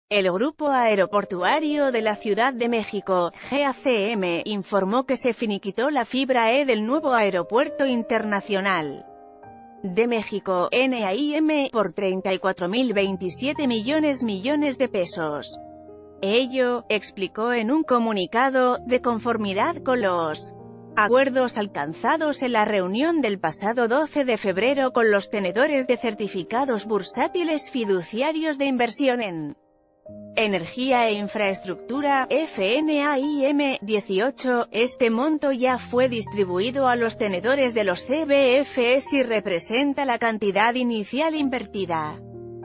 El Grupo Aeroportuario de la Ciudad de México, GACM, informó que se finiquitó la fibra E del nuevo Aeropuerto Internacional de México, NAIM, por 34.027 millones de pesos. Ello, explicó en un comunicado, de conformidad con los acuerdos alcanzados en la reunión del pasado 12 de febrero con los tenedores de certificados bursátiles fiduciarios de inversión en Energía e Infraestructura, FNAIM, 18, este monto ya fue distribuido a los tenedores de los CBFs y representa la cantidad inicial invertida,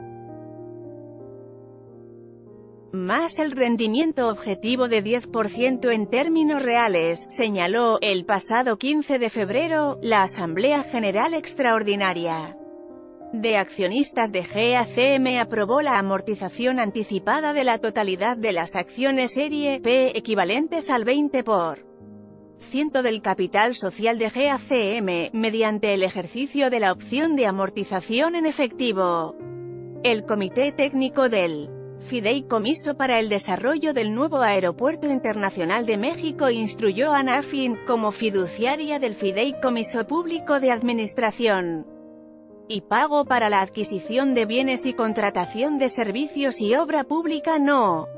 más el rendimiento objetivo de 10% en términos reales, señaló, el pasado 15 de febrero, la Asamblea General Extraordinaria de Accionistas de GACM aprobó la amortización anticipada de la totalidad de las acciones Serie P, equivalentes al 20% del capital social de GACM, mediante el ejercicio de la opción de amortización en efectivo. El Comité Técnico del Fideicomiso para el Desarrollo del Nuevo Aeropuerto Internacional de México instruyó a ANAFIN, como fiduciaria del Fideicomiso Público de Administración y Pago para la Adquisición de Bienes y Contratación de Servicios y Obra Pública No.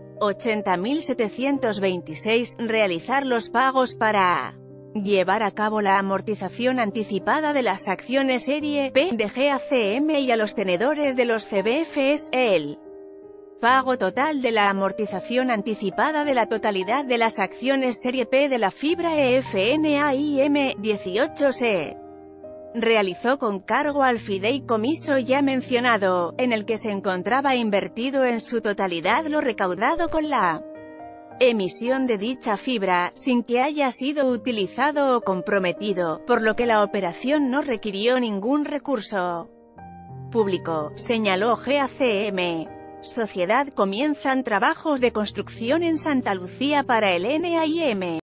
80.726, realizar los pagos para llevar a cabo la amortización anticipada de las acciones Serie P de GACM y a los tenedores de los CBFs, el pago total de la amortización anticipada de la totalidad de las acciones Serie P de la fibra EFNAIM, 18 se realizó con cargo al fideicomiso ya mencionado, en el que se encontraba invertido en su totalidad lo recaudado con la emisión de dicha fibra, sin que haya sido utilizado o comprometido, por lo que la operación no requirió ningún recurso público, señaló GACM. Sociedad. Comienzan trabajos de construcción en Santa Lucía para el NAIM.